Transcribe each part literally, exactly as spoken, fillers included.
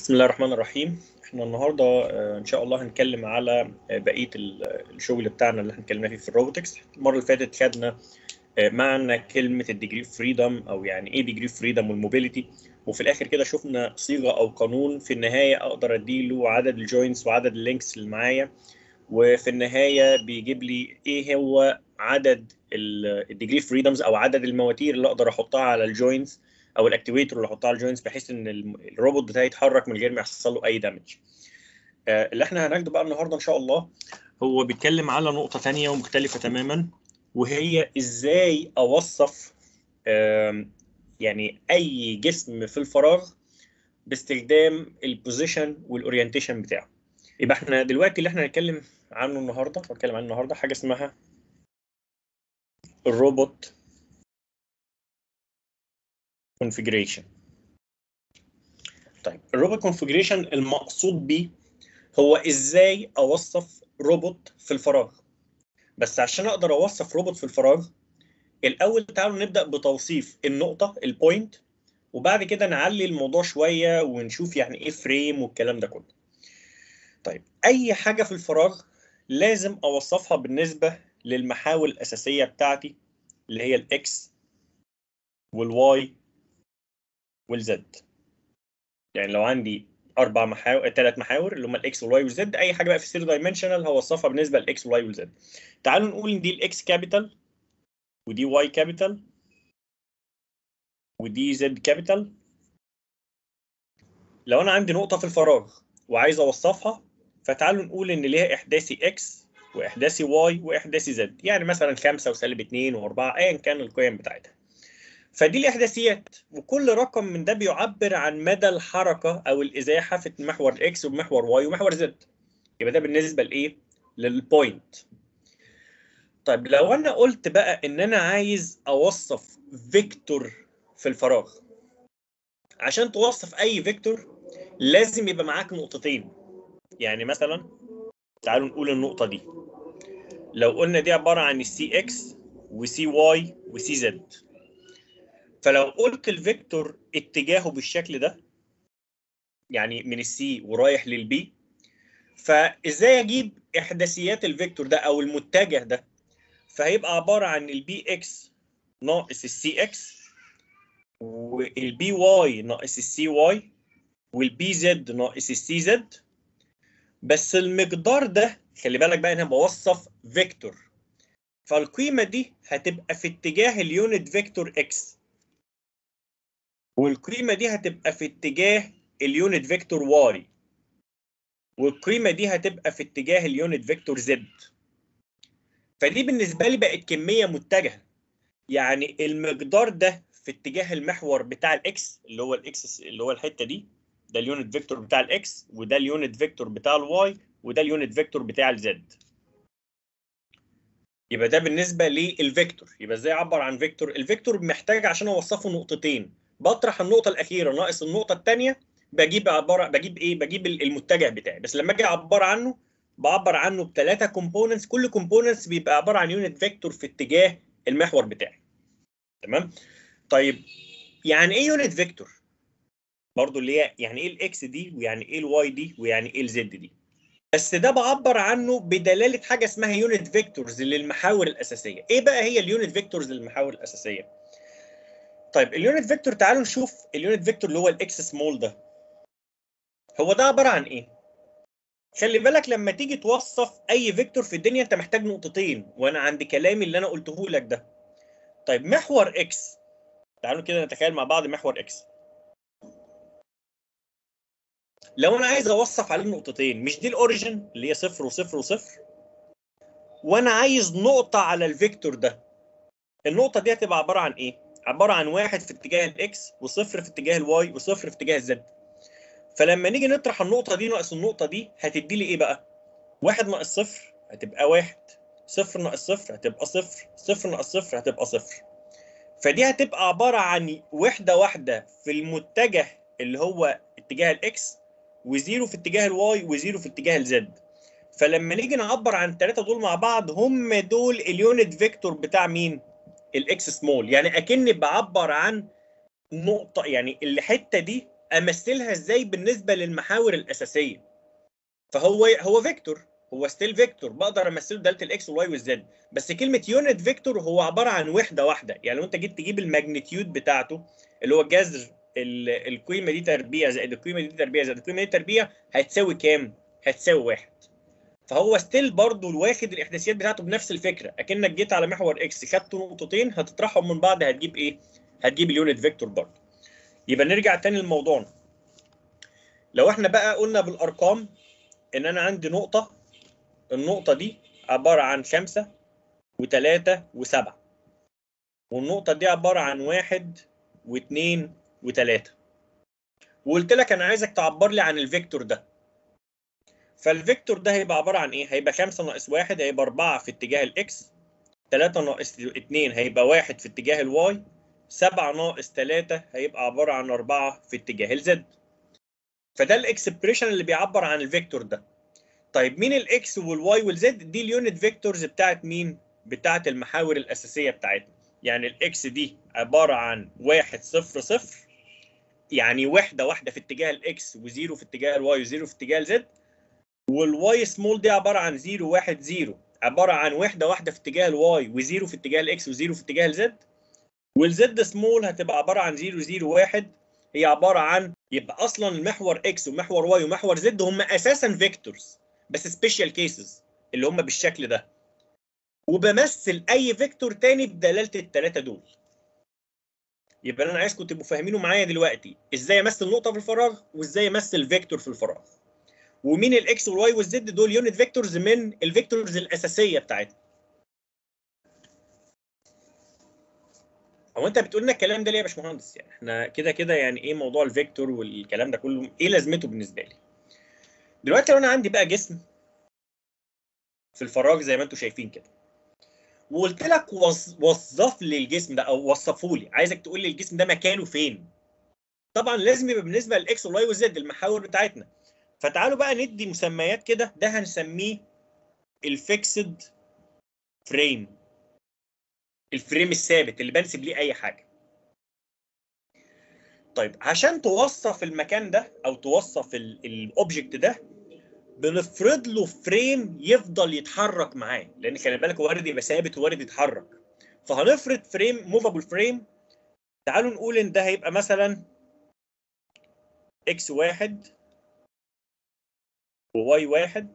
بسم الله الرحمن الرحيم. احنا النهارده آه، ان شاء الله هنتكلم على آه، بقيه ال- الشغل بتاعنا اللي هنتكلم فيه في الروبوتكس. المره اللي فاتت خدنا آه، معنى كلمه الديجري فريدم او يعني ايه ديجري فريدم والموبيليتي، وفي الاخر كده شفنا صيغه او قانون في النهايه اقدر اديله عدد الجوينتس وعدد اللينكس اللي معايا، وفي النهايه بيجيب لي ايه هو عدد الديجري فريدمز او عدد المواتير اللي اقدر احطها على الجوينتس او الاكتويتر اللي احطها على الجوينتس بحيث ان الروبوت بتاعي يتحرك من غير ما يحصل له اي دامج. اللي احنا هناخده بقى النهارده ان شاء الله هو بيتكلم على نقطه ثانيه ومختلفه تماما، وهي ازاي اوصف يعني اي جسم في الفراغ باستخدام البوزيشن والاورينتيشن بتاعه. يبقى احنا دلوقتي اللي احنا هنتكلم عنه النهارده هنتكلم عنه النهارده حاجه اسمها الروبوت كونفيجريشن. طيب الروبوت كونفيجريشن المقصود بيه هو ازاي اوصف روبوت في الفراغ. بس عشان اقدر اوصف روبوت في الفراغ الاول تعالوا نبدا بتوصيف النقطه البوينت، وبعد كده نعلي الموضوع شويه ونشوف يعني ايه فريم والكلام ده كله. طيب اي حاجه في الفراغ لازم اوصفها بالنسبه للمحاور الاساسيه بتاعتي اللي هي الاكس والواي والزد. يعني لو عندي اربع محاور ثلاث محاور اللي هم الاكس والواي والزد، اي حاجه بقى في ثري دايمنشنال هوصفها بالنسبه للاكس والواي والزد. تعالوا نقول ان دي الاكس كابيتال ودي واي كابيتال ودي زد كابيتال. لو انا عندي نقطه في الفراغ وعايز اوصفها فتعالوا نقول ان ليها احداثي اكس واحداثي واي واحداثي زد، يعني مثلا خمسة وسالب اتنين واربعة ايا كان القيم بتاعتها. فدي الاحداثيات، وكل رقم من ده بيعبر عن مدى الحركه او الازاحه في محور اكس ومحور واي ومحور زد. يبقى ده بالنسبه لايه؟ للبوينت. طيب لو انا قلت بقى ان انا عايز اوصف فيكتور في الفراغ، عشان توصف اي فيكتور لازم يبقى معاك نقطتين. يعني مثلا تعالوا نقول النقطه دي، لو قلنا دي عباره عن السي اكس وسي واي وسي زد، فلو قلت الفيكتور اتجاهه بالشكل ده يعني من السي ورايح للبي، فازاي اجيب احداثيات الفيكتور ده او المتجه ده؟ فهيبقى عباره عن البي اكس ناقص السي اكس، والبي واي ناقص السي واي، والبي زد ناقص السي زد. بس المقدار ده خلي بالك بقى انا بوصف فيكتور، فالقيمه دي هتبقى في اتجاه اليونت فيكتور اكس، والقيمه دي هتبقى في اتجاه اليونت فيكتور واي، والقيمه دي هتبقى في اتجاه اليونت فيكتور زد. فدي بالنسبه لي بقت كميه متجهه، يعني المقدار ده في اتجاه المحور بتاع الاكس اللي هو الاكس اللي هو الحته دي، ده اليونت فيكتور بتاع الاكس، وده اليونت فيكتور بتاع الواي، وده اليونت فيكتور بتاع الزد. يبقى ده بالنسبه للفيكتور. يبقى ازاي اعبر عن فيكتور؟ الفيكتور محتاج عشان اوصفه نقطتين، بطرح النقطه الاخيره ناقص النقطه الثانيه، بجيب عباره بجيب ايه؟ بجيب المتجه بتاعي. بس لما اجي اعبر عنه بعبر عنه بثلاثه كومبوننتس، كل كومبوننتس بيبقى عباره عن يونت فيكتور في اتجاه المحور بتاعي. تمام؟ طيب يعني ايه يونت فيكتور؟ برضو اللي هي يعني ايه الاكس دي ويعني ايه الواي دي ويعني ايه الزد دي. بس ده بعبر عنه بدلاله حاجه اسمها يونت فيكتورز للمحاور الاساسيه. ايه بقى هي اليونت فيكتورز للمحاور الاساسيه؟ طيب اليونت فيكتور تعالوا نشوف اليونت فيكتور اللي هو الاكس سمول ده، هو ده عباره عن ايه؟ خلي بالك لما تيجي توصف اي فيكتور في الدنيا انت محتاج نقطتين، وانا عندي كلامي اللي انا قلته لك ده. طيب محور اكس، تعالوا كده نتخيل مع بعض محور اكس. لو انا عايز اوصف عليه نقطتين، مش دي الاوريجن اللي هي صفر وصفر وصفر، وانا عايز نقطه على الفيكتور ده، النقطه دي هتبقى عباره عن ايه؟ عباره عن واحد في اتجاه الاكس وصفر في اتجاه الواي وصفر في اتجاه الزد. فلما نيجي نطرح النقطه دي ناقص النقطه دي هتدي لي ايه بقى؟ واحد ناقص صفر هتبقى واحد، صفر ناقص صفر هتبقى صفر، صفر ناقص صفر هتبقى صفر. فدي هتبقى عباره عن وحده واحده في المتجه اللي هو اتجاه الاكس، وزيرو في اتجاه الواي، وزيرو في اتجاه الزد. فلما نيجي نعبر عن الثلاثه دول مع بعض هم دول اليونت فيكتور بتاع مين؟ الاكس سمول. يعني اكني بعبر عن نقطه، يعني الحته دي امثلها ازاي بالنسبه للمحاور الاساسيه. فهو هو فيكتور، هو ستيل فيكتور، بقدر امثله داله الاكس والواي والزد، بس كلمه يونت فيكتور هو عباره عن وحده واحده. يعني لو انت جيت تجيب الماجنتيود بتاعته اللي هو جذر القيمه دي تربيع زائد القيمه دي تربيع زائد القيمه دي تربيع هتساوي كام؟ هتساوي واحد. فهو ستيل برضه واخد الاحداثيات بتاعته بنفس الفكره، اكنك جيت على محور اكس خدت نقطتين هتطرحهم من بعض هتجيب ايه؟ هتجيب اليونت فيكتور برضه. يبقى نرجع تاني لموضوعنا. لو احنا بقى قلنا بالارقام ان انا عندي نقطه، النقطه دي عباره عن خمسة وثلاثة وسبعة، والنقطه دي عباره عن واحد واثنين وثلاثة، وقلت لك انا عايزك تعبر لي عن الفيكتور ده. فالفيكتور ده هيبقى عباره عن ايه؟ هيبقى خمسة ناقص واحد هيبقى أربعة في اتجاه الاكس، ثلاثة ناقص اتنين هيبقى واحد في اتجاه الواي، سبعة ناقص ثلاثة هيبقى عباره عن أربعة في اتجاه الزد. فده الاكسبريشن اللي بيعبر عن الفيكتور ده. طيب مين الاكس والواي والزد؟ دي اليونت فيكتورز بتاعت مين؟ بتاعت المحاور الاساسيه بتاعتنا. يعني الاكس دي عباره عن واحد صفر صفر، يعني وحده واحده في اتجاه الاكس وزيرو في اتجاه الواي وزيرو في اتجاه الزد. والواي سمول دي عباره عن صفر واحد صفر، عباره عن وحده واحده في اتجاه الواي وزيرو في اتجاه الاكس وزيرو في اتجاه الزد. والزد سمول هتبقى عباره عن صفر صفر واحد، هي عباره عن، يبقى اصلا المحور اكس ومحور واي ومحور زد هم اساسا فيكتورز بس سبيشال كيسز اللي هم بالشكل ده، وبمثل اي فيكتور تاني بدلاله الثلاثه دول. يبقى انا عايزكم تبقوا فاهمينه معايا دلوقتي ازاي امثل نقطه في الفراغ وازاي امثل فيكتور في الفراغ. ومين الاكس والواي والزد؟ دول يونت فيكتورز من الفيكتورز الاساسيه بتاعتنا. هو انت بتقول لنا الكلام ده ليه يا باشمهندس؟ يعني احنا كده كده يعني ايه موضوع الفيكتور والكلام ده كله ايه لازمته بالنسبه لي؟ دلوقتي لو انا عندي بقى جسم في الفراغ زي ما انتم شايفين كده، وقلت لك وظف لي الجسم ده او وصفه لي، عايزك تقول لي الجسم ده مكانه فين. طبعا لازم يبقى بالنسبه للاكس والواي والزد المحاور بتاعتنا. فتعالوا بقى ندي مسميات كده، ده هنسميه الفيكسد فريم، الفريم الثابت اللي بنسب ليه اي حاجه. طيب عشان توصف المكان ده او توصف الاوبجكت ده بنفرض له فريم يفضل يتحرك معاه، لان خلي بالك وارد يبقى ثابت ووارد يتحرك. فهنفرض فريم موفابل فريم. تعالوا نقول ان ده هيبقى مثلا اكس واحد وواي واحد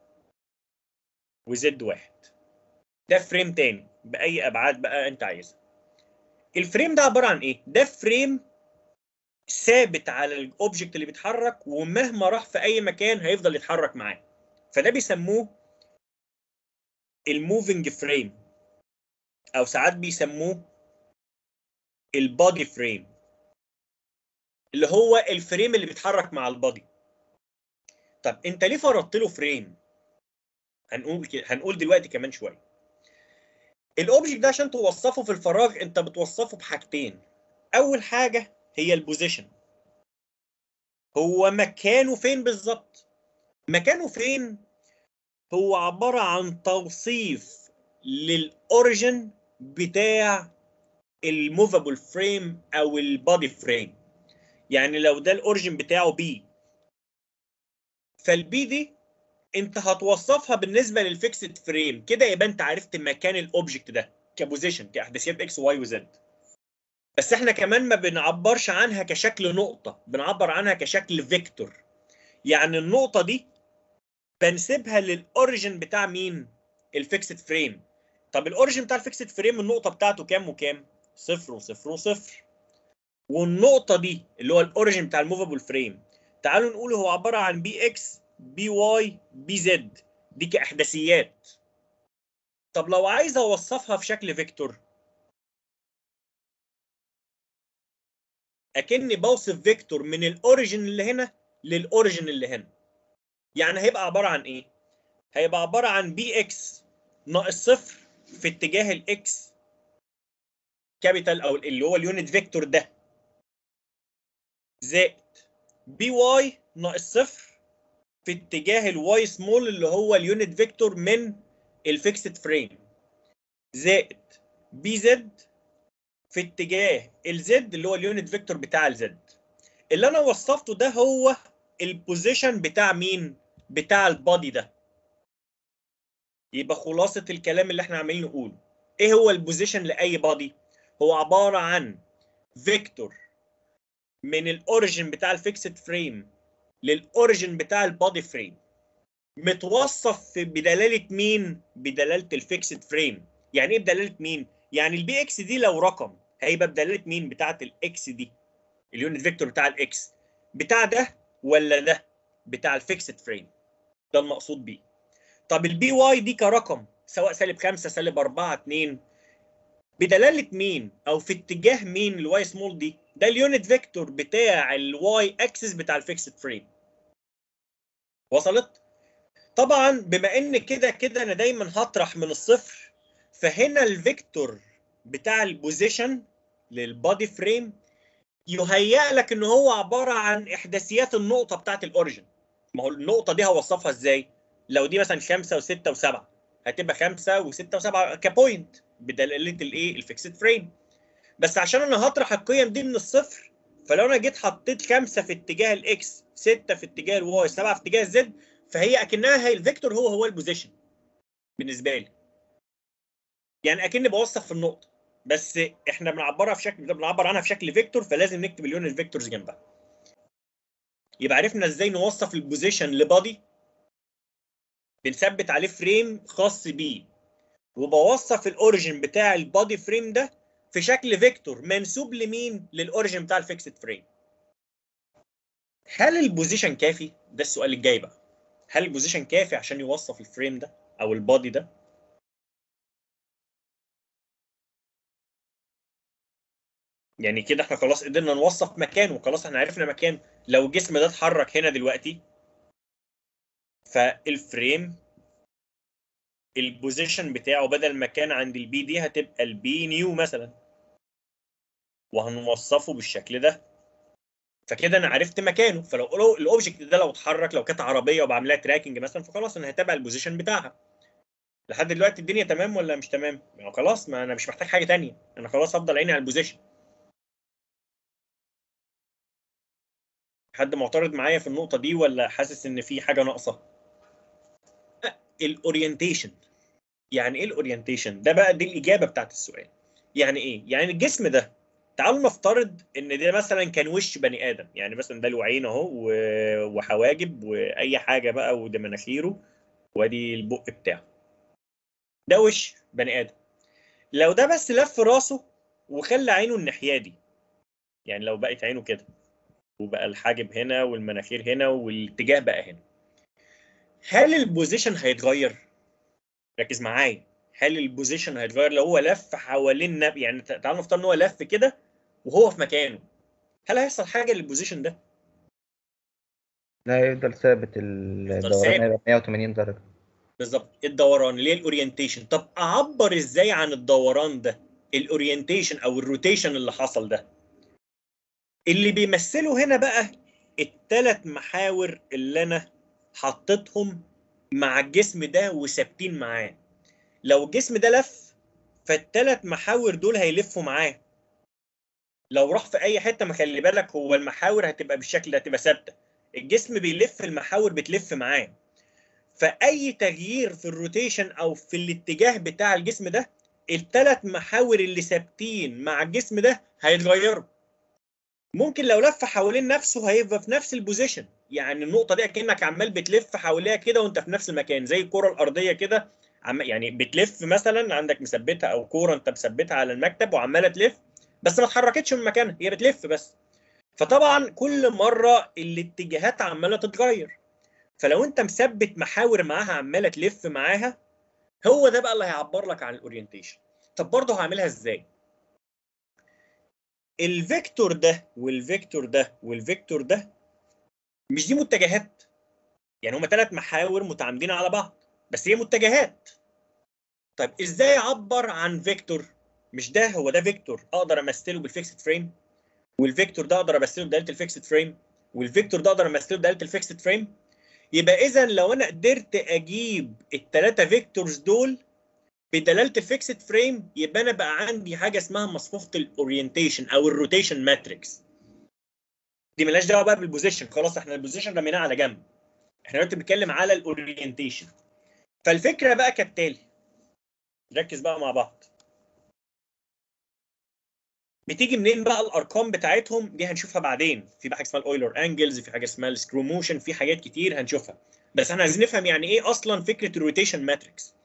وزد واحد. ده فريم تاني باي ابعاد بقى انت عايزها. الفريم ده عباره عن ايه؟ ده فريم ثابت على الاوبجكت اللي بيتحرك، ومهما راح في اي مكان هيفضل يتحرك معاه. فده بيسموه الموفينج فريم، او ساعات بيسموه البادي فريم، اللي هو الفريم اللي بيتحرك مع البادي. طب انت ليه فرضت له فريم؟ هنقول كده، هنقول دلوقتي كمان شويه. الاوبجكت ده عشان توصفه في الفراغ انت بتوصفه بحاجتين. اول حاجه هي البوزيشن، هو مكانه فين بالظبط. مكانه فين هو عباره عن توصيف للاوريجن بتاع الموفابل فريم او البادي فريم. يعني لو ده الاوريجن بتاعه بي، فالبي دي انت هتوصفها بالنسبه للفيكسد فريم كده، يبقى انت عرفت مكان الاوبجكت ده كبوزيشن كاحداثيات اكس واي وزد. بس احنا كمان ما بنعبرش عنها كشكل نقطه، بنعبر عنها كشكل فيكتور. يعني النقطه دي بنسبها للاوريجن بتاع مين؟ الفيكسد فريم. طب الاوريجن بتاع الفيكسد فريم النقطه بتاعته كام وكام؟ صفر وصفر وصفر. والنقطه دي اللي هو الاوريجن بتاع الموفابل فريم، تعالوا نقول هو عباره عن بي اكس بي واي بي زد، دي كاحداثيات. طب لو عايز اوصفها في شكل فيكتور، اكني بوصف فيكتور من الاوريجن اللي هنا للاوريجن اللي هنا. يعني هيبقى عباره عن ايه؟ هيبقى عباره عن بي اكس ناقص صفر في اتجاه الاكس كابيتال او اللي هو اليونت فيكتور ده، زائد بي واي ناقص صفر في اتجاه الواي سمول اللي هو اليونت فيكتور من الفيكسد فريم، زائد بي زد في اتجاه الزد اللي هو اليونت فيكتور بتاع الزد. اللي انا وصفته ده هو البوزيشن بتاع مين؟ بتاع البادي ده. يبقى خلاصة الكلام اللي احنا عمالين نقوله، ايه هو البوزيشن لاي بادي؟ هو عبارة عن فيكتور من الاوريجن بتاع الفيكسد فريم للاوريجن بتاع البادي فريم، متوصف بدلاله مين؟ بدلاله الفيكسد فريم. يعني ايه بدلاله مين؟ يعني البي اكس دي لو رقم هيبقى بدلاله مين؟ بتاعه الاكس دي، اليونت فيكتور بتاع الاكس، بتاع ده ولا ده؟ بتاع الفيكسد فريم، ده المقصود بيه. طب البي واي دي كرقم سواء سالب خمسة سالب أربعة اتنين، بدلاله مين او في اتجاه مين الواي سمول دي؟ ده اليونت فيكتور بتاع الواي اكسس بتاع الفيكسد فريم. وصلت؟ طبعا بما ان كده كده انا دايما هطرح من الصفر، فهنا الفيكتور بتاع البوزيشن للبادي فريم يهيأ لك ان هو عباره عن احداثيات النقطه بتاعت الاوريجن. ما هو النقطه دي هوصفها ازاي؟ لو دي مثلا خمسة وستة وسبعة هتبقى خمسة وستة وسبعة كبوينت بدلاله الايه؟ الفيكسد فريم. بس عشان انا هطرح القيم دي من الصفر، فلو انا جيت حطيت خمسة في اتجاه الاكس، ستة في اتجاه الواي، سبعة في اتجاه الزد، فهي اكنها هي الفيكتور هو هو البوزيشن بالنسبه لي. يعني اكني بوصف في النقطه، بس احنا بنعبرها في شكل، بنعبر عنها في شكل فيكتور، فلازم نكتب اليونت فيكتورز جنبها. يبقى عرفنا ازاي نوصف البوزيشن لبادي، بنثبت عليه فريم خاص بيه، وبوصف الاوريجن بتاع البادي فريم ده في شكل فيكتور منسوب لمين؟ للاوريجن بتاع الفيكسد فريم. هل البوزيشن كافي؟ ده السؤال الجاي بقى. هل البوزيشن كافي عشان يوصف الفريم ده او البادي ده؟ يعني كده احنا خلاص قدرنا نوصف مكانه، وخلاص احنا عرفنا مكانه. لو الجسم ده اتحرك هنا دلوقتي، فالفريم البوزيشن بتاعه بدل ما كان عند البي دي هتبقى البي نيو مثلا، وهنوصفه بالشكل ده. فكده انا عرفت مكانه. فلو الاوبجكت ده لو اتحرك، لو كانت عربيه وبعملها تراكنج مثلا، فخلاص انا هتابع البوزيشن بتاعها. لحد دلوقتي الدنيا تمام ولا مش تمام؟ يعني خلاص، ما انا مش محتاج حاجه ثانيه، انا خلاص هفضل عيني على البوزيشن. حد معترض معايا في النقطه دي ولا حاسس ان في حاجه ناقصه؟ الاورينتيشن. يعني ايه الاورينتيشن ده بقى؟ دي الاجابه بتاعت السؤال. يعني ايه؟ يعني الجسم ده، تعالوا نفترض ان ده مثلا كان وش بني ادم، يعني مثلا ده له عين اهو وحواجب واي حاجه بقى، وده مناخيره وادي البق بتاعه، ده وش بني ادم. لو ده بس لف راسه وخلى عينه الناحيه دي، يعني لو بقت عينه كده وبقى الحاجب هنا والمناخير هنا والاتجاه بقى هنا، هل البوزيشن هيتغير؟ ركز معايا. هل البوزيشن هيتغير لو هو لف حوالين نب... يعني تعالوا نفترض ان هو لف كده وهو في مكانه، هل هيحصل حاجه للبوزيشن ده؟ لا، يفضل ثابت، يفضل الدوران ثابت. هيبقى مية وتمانين درجة. بالظبط، الدوران اللي هي الاورينتيشن. طب اعبر ازاي عن الدوران ده؟ الاورينتيشن او الروتيشن اللي حصل ده، اللي بيمثله هنا بقى الثلاث محاور اللي انا حطيتهم مع الجسم ده وثابتين معاه. لو الجسم ده لف، فالثلاث محاور دول هيلفوا معاه. لو راح في اي حته، ما خلي بالك، هو المحاور هتبقى بالشكل ده، هتبقى ثابته. الجسم بيلف، المحاور بتلف معاه. فاي تغيير في الروتيشن او في الاتجاه بتاع الجسم ده، الثلاث محاور اللي ثابتين مع الجسم ده هيتغيروا. ممكن لو لف حوالين نفسه هيبقى في نفس البوزيشن، يعني النقطه دي اكنك عمال بتلف حواليها كده وانت في نفس المكان، زي الكره الارضيه كده. عم يعني بتلف مثلا، عندك مثبتها او كوره انت مثبتها على المكتب وعماله تلف، بس ما اتحركتش من مكانها، هي بتلف بس. فطبعا كل مره الاتجاهات عماله تتغير. فلو انت مثبت محاور معاها عماله تلف معاها، هو ده بقى اللي هيعبر لك عن الاورينتيشن. طب برضه هعملها ازاي؟ الفيكتور ده والفيكتور ده والفيكتور ده، مش دي متجهات؟ يعني هما ثلاث محاور متعامدين على بعض، بس هي متجهات. طيب ازاي اعبر عن فيكتور؟ مش ده هو ده فيكتور اقدر امثله بالفيكسد فريم، والفيكتور ده اقدر امثله بدلاله الفيكسد فريم، والفيكتور ده اقدر امثله بدلاله الفيكسد فريم. يبقى اذا لو انا قدرت اجيب الثلاثه فيكتورز دول بدلاله الفيكسد فريم، يبقى انا بقى عندي حاجه اسمها مصفوفه الاورينتيشن او الروتيشن ماتريكس. دي مالهاش دعوه بقى بالبوزيشن، خلاص احنا البوزيشن رميناه على جنب، احنا دلوقتي بنتكلم على الاورينتيشن. فالفكره بقى كالتالي، نركز بقى مع بعض. بتيجي منين بقى الارقام بتاعتهم دي؟ هنشوفها بعدين، في بقى حاجه اسمها الاويلر انجلز، في حاجه اسمها السكرو موشن، في حاجات كتير هنشوفها، بس احنا عايزين نفهم يعني ايه اصلا فكره الروتيشن ماتريكس.